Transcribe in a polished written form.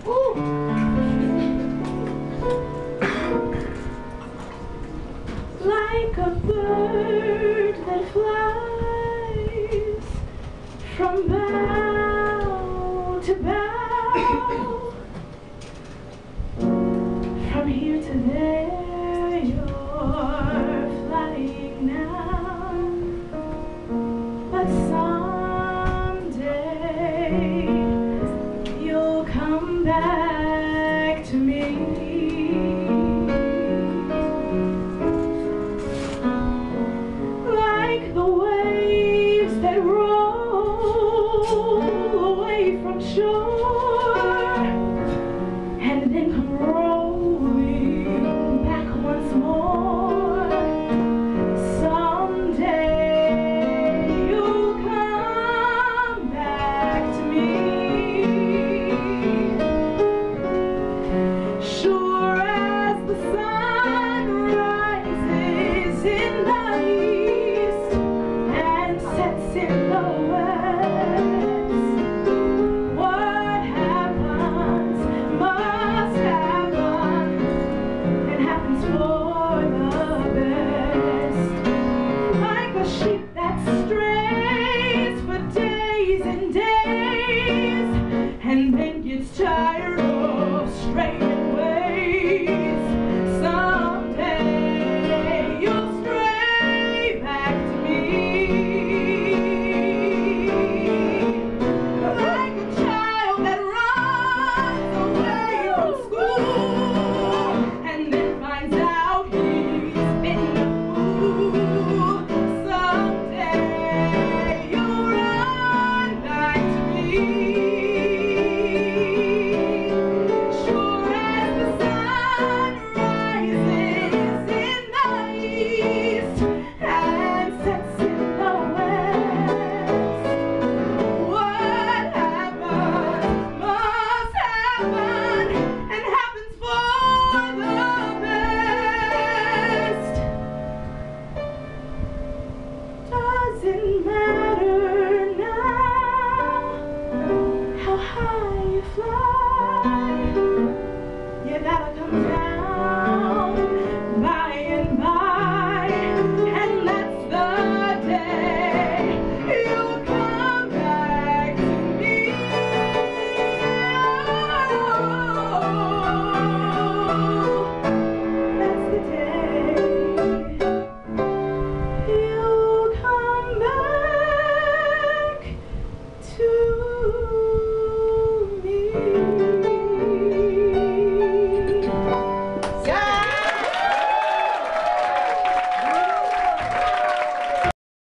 Like a bird that flies from bough to bough, from here to there you're flying now, but someday you'll come back to me. Like the waves that roll away from shore and then come rolling back once more. Someday you'll come back to me. Sure as the sun rises in the east and sets in the west, what happens must happen, and happens for the best. Like a sheep that strays for days and days and then gets tired